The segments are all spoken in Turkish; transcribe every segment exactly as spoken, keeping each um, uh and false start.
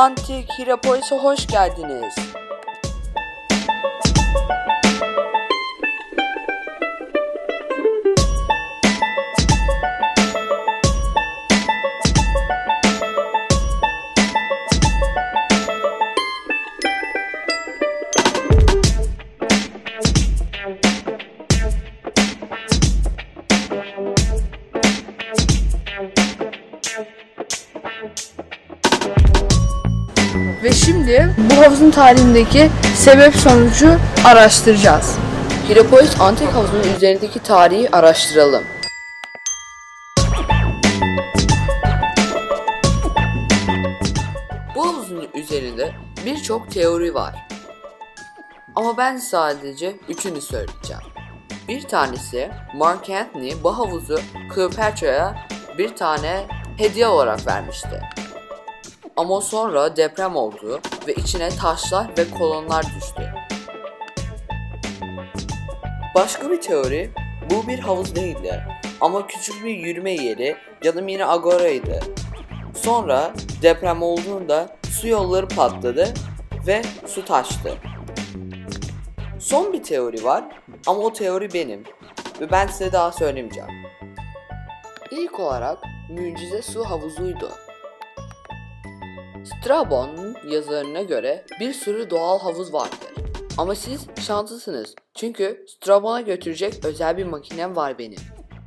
Antik Hierapolis'e hoş geldiniz. Ve şimdi bu havuzun tarihindeki sebep sonucu araştıracağız. Hierapolis antik havuzunun üzerindeki tarihi araştıralım. Bu havuzun üzerinde birçok teori var. Ama ben sadece üçünü söyleyeceğim. Bir tanesi, Mark Antony bu havuzu Kleopatra'ya bir tane hediye olarak vermişti. Ama sonra deprem oldu ve içine taşlar ve kolonlar düştü. Başka bir teori, bu bir havuz değildi ama küçük bir yürüme yeri ya da mini agoraydı. Sonra deprem olduğunda su yolları patladı ve su taştı. Son bir teori var ama o teori benim ve ben size daha söylemeyeceğim. İlk olarak mucize su havuzuydu. Strabon'un yazılarına göre bir sürü doğal havuz vardır. Ama siz şanslısınız çünkü Strabon'a götürecek özel bir makinem var benim.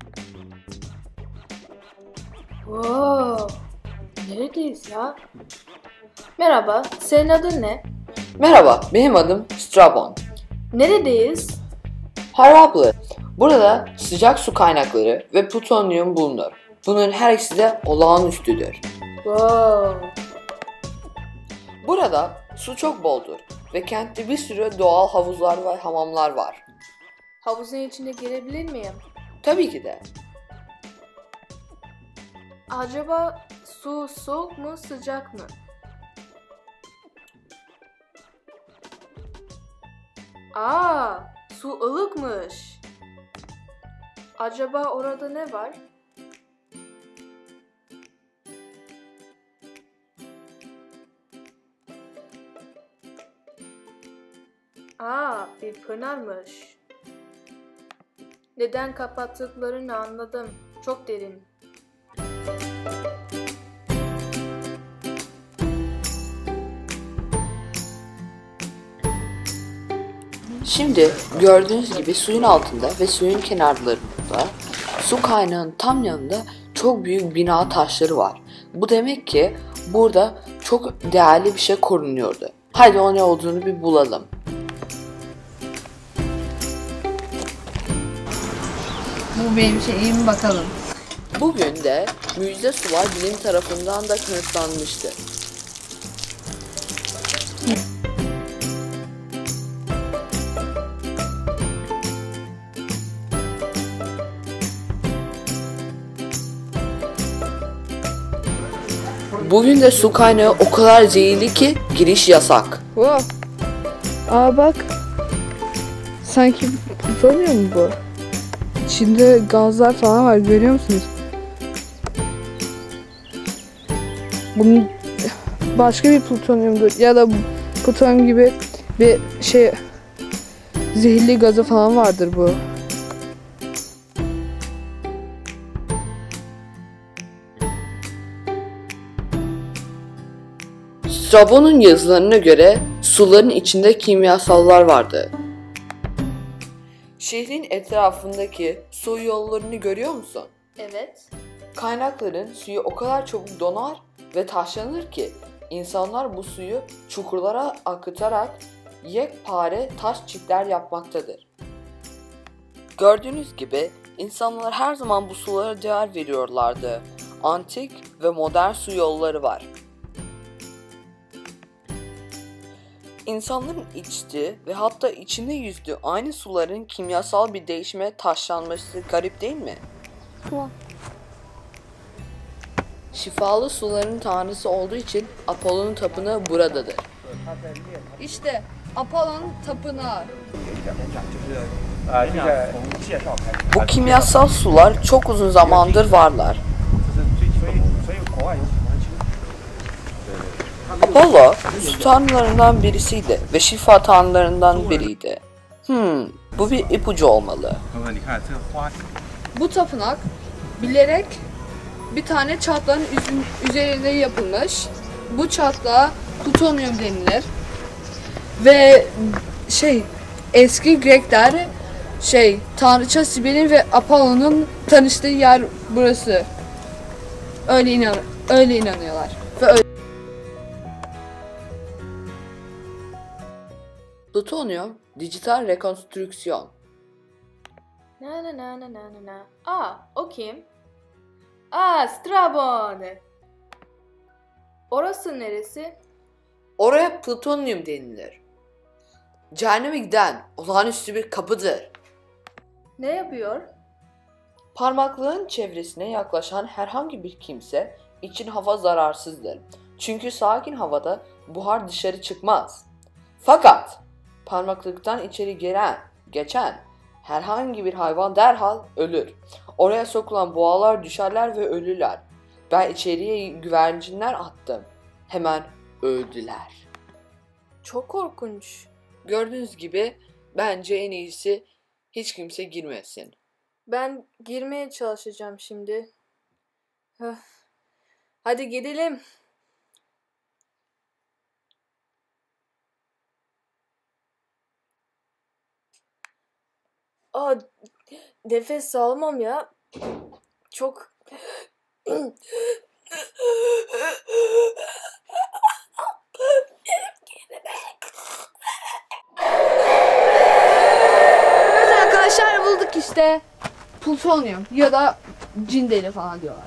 Wow, neredeyiz ya? Merhaba, senin adın ne? Merhaba, benim adım Strabon. Neredeyiz? Hierapolis. Burada sıcak su kaynakları ve plütonyum bulunur. Bunların her ikisi de olağanüstüdür. Wow. Burada su çok boldur ve kentte bir sürü doğal havuzlar ve hamamlar var. Havuzun içine girebilir miyim? Tabii ki de. Acaba su soğuk mu, sıcak mı? Aa, su ılıkmış. Acaba orada ne var? Aa, bir pınarmış. Neden kapattıklarını anladım. Çok derin. Şimdi gördüğünüz gibi suyun altında ve suyun kenarlarında su kaynağının tam yanında çok büyük bina taşları var. Bu demek ki burada çok değerli bir şey korunuyordu. Haydi o ne olduğunu bir bulalım. Bu benim şeyim bakalım. Bugün de mucize sular bilim tarafından da kanıtlanmıştı. Bugün de su kaynağı o kadar zehirli ki giriş yasak. Wow. Aa bak. Sanki plütonyum mu bu? İçinde gazlar falan var, görüyor musunuz? Bunun başka bir plütonyumdur ya da plütonyum gibi bir şey, zehirli gazı falan vardır bu. Strabon'un yazılarına göre suların içinde kimyasallar vardı. Şehrin etrafındaki su yollarını görüyor musun? Evet. Kaynakların suyu o kadar çabuk donar ve taşlanır ki insanlar bu suyu çukurlara akıtarak yekpare taş çitler yapmaktadır. Gördüğünüz gibi insanlar her zaman bu sulara değer veriyorlardı. Antik ve modern su yolları var. İnsanların içtiği ve hatta içinde yüzdüğü aynı suların kimyasal bir değişime taşlanması garip değil mi? Tamam. Şifalı suların tanrısı olduğu için Apollon'un tapınağı buradadır. İşte Apollon tapınağı. Bu kimyasal sular çok uzun zamandır varlar. Apollo su tanrılarından birisiydi ve şifa tanrılarından biriydi. Hmm, bu bir ipucu olmalı. 哥哥，你看这个花， Bu tapınak bilerek bir tane çatlağın üzün- üzerinde yapılmış. Bu çatlağa plutonyum denilir. Ve şey eski Grekler şey tanrıça Sibel'in ve Apollo'nun tanıştığı yer burası. Öyle inan öyle inanıyorlar. Ve öyle. Plutonyum, dijital rekonstrüksiyon. Na na na na na na na. Aa, o kim? Aa, Strabon. Orası neresi? Oraya plutonyum denilir. Cehenneme giden olağanüstü bir kapıdır. Ne yapıyor? Parmaklığın çevresine yaklaşan herhangi bir kimse için hava zararsızdır. Çünkü sakin havada buhar dışarı çıkmaz. Fakat parmaklıktan içeri giren, geçen herhangi bir hayvan derhal ölür. Oraya sokulan boğalar düşerler ve ölürler. Ben içeriye güvercinler attım. Hemen öldüler. Çok korkunç. Gördüğünüz gibi bence en iyisi hiç kimse girmesin. Ben girmeye çalışacağım şimdi. Höh. Hadi gidelim. Aa, nefes almam ya. Çok Evet arkadaşlar bulduk işte. Plutonyum ya da cindeli falan diyorlar.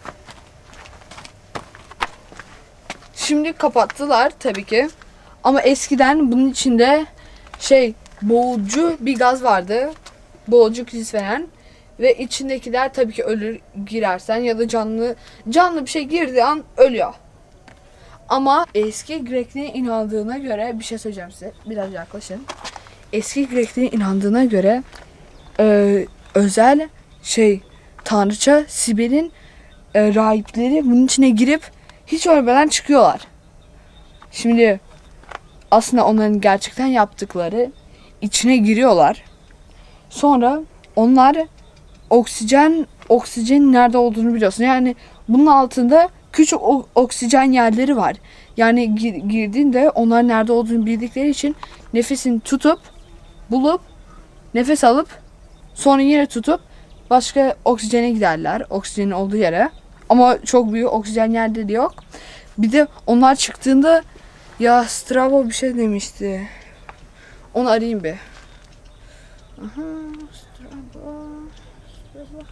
Şimdi kapattılar tabii ki. Ama eskiden bunun içinde şey boğucu bir gaz vardı. Boğucu his veren. Ve içindekiler tabii ki ölür girersen ya da canlı canlı bir şey girdiği an ölüyor. Ama eski Greklerin inandığına göre bir şey söyleyeceğim size. Biraz yaklaşın. Eski Greklerin inandığına göre e, özel şey tanrıça Sibel'in e, rahipleri bunun içine girip hiç ölmeden çıkıyorlar. Şimdi aslında onların gerçekten yaptıkları içine giriyorlar. Sonra onlar oksijen oksijenin nerede olduğunu biliyorsun. Yani bunun altında küçük o- oksijen yerleri var. Yani gir, girdiğinde onlar nerede olduğunu bildikleri için nefesini tutup bulup nefes alıp sonra yine tutup başka oksijene giderler. Oksijenin olduğu yere. Ama çok büyük oksijen yerleri yok. Bir de onlar çıktığında ya Strabo bir şey demişti. Onu arayayım bir. Aha, Strabo. Strabo.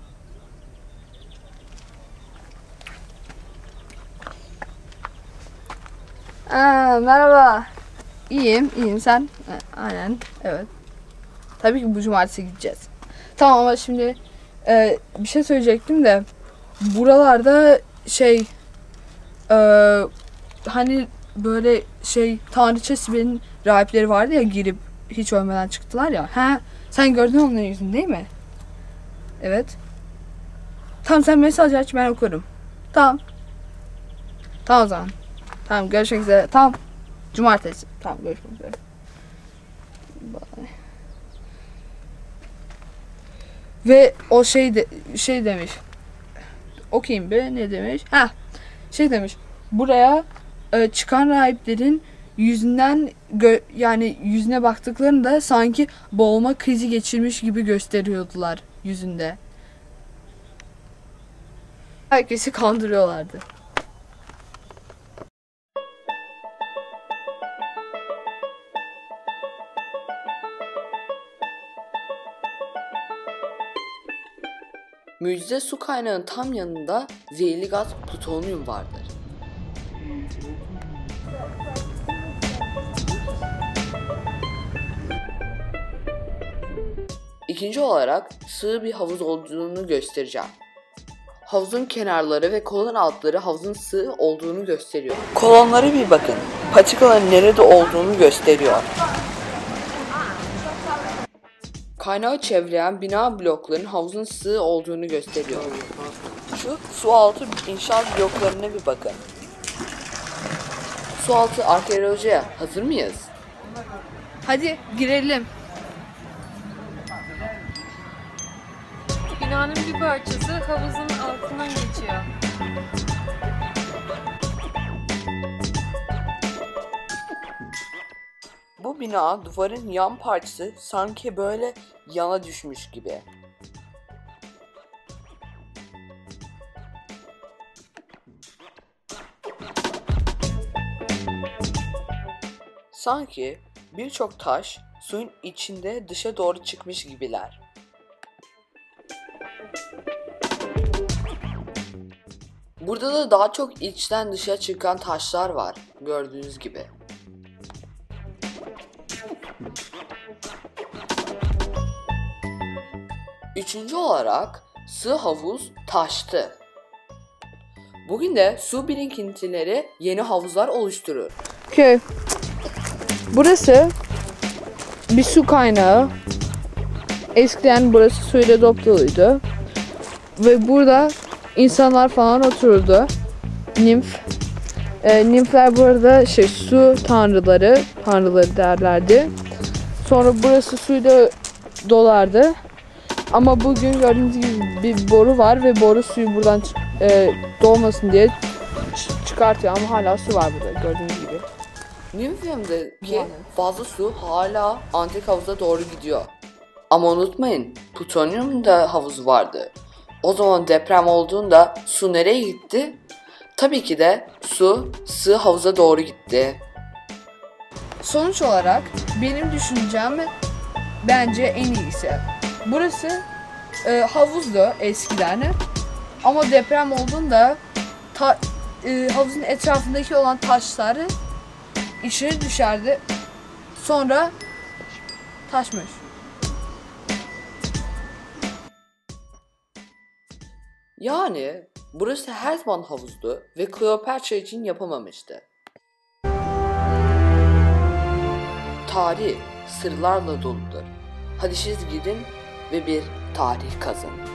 Aa, merhaba. İyiyim, iyiyim. Sen? Ha, aynen, evet. Tabii ki bu cumartesi gideceğiz. Tamam ama şimdi e, bir şey söyleyecektim de buralarda şey e, hani böyle şey tanrıça Sibel'in rahipleri vardı ya girip hiç ölmeden çıktılar ya. Ha, sen gördün onların yüzünü değil mi? Evet. Tamam sen mesaj aç ben okurum. Tamam. Tamam o zaman. Tamam görüşmek üzere. Tamam. Cumartesi. Tamam görüşmek üzere. Bye. Ve o şey de, şey demiş. Okuyayım bir ne demiş? Ha şey demiş. Buraya e, çıkan rahiplerin yüzünden gö- yani yüzüne baktıklarında sanki boğulma krizi geçirmiş gibi gösteriyordular yüzünde. Herkesi kandırıyorlardı. Müjde su kaynağının tam yanında zehirli gaz plutonyum vardır. İkinci olarak sığ bir havuz olduğunu göstereceğim. Havuzun kenarları ve kolon altları havuzun sığ olduğunu gösteriyor. Kolonlara bir bakın. Patikaların nerede olduğunu gösteriyor. Kaynağı çevreyen bina bloklarının havuzun sığ olduğunu gösteriyor. Şu su altı inşaat bloklarına bir bakın. sualtı arkeolojiye hazır mıyız? Hadi girelim. Binanın bir parçası havuzun altından geçiyor. Bu bina duvarın yan parçası sanki böyle yana düşmüş gibi. Sanki birçok taş suyun içinde dışa doğru çıkmış gibiler. Burada da daha çok içten dışa çıkan taşlar var, gördüğünüz gibi. Üçüncü olarak sığ havuz taştı. Bugün de su birikintileri yeni havuzlar oluşturur. Köy. Burası bir su kaynağı. Eskiden burası suyla dop doluydu. Ve burada insanlar falan otururdu. Nimf. E, nimfler burada şey su tanrıları, tanrıları derlerdi. Sonra burası suyla dolardı. Ama bugün gördüğünüz gibi bir boru var ve boru suyu buradan e, dolmasın diye ç- çıkartıyor ama hala su var burada gördüğünüz gibi. Nymphadaki fazla su hala antik havuza doğru gidiyor. Ama unutmayın, Plutonyum'da havuz vardı. O zaman deprem olduğunda su nereye gitti? Tabii ki de su sığ havuza doğru gitti. Sonuç olarak benim düşüncem bence en iyisi. Burası e, havuzdu eskiden ama deprem olduğunda ta, e, havuzun etrafındaki olan taşlar içine düşerdi. Sonra taşmış. Yani burası her zaman havuzdu ve Kleopatra için yapamamıştı. Tarih sırlarla doludur. Hadi siz gidin ve bir tarih kazın.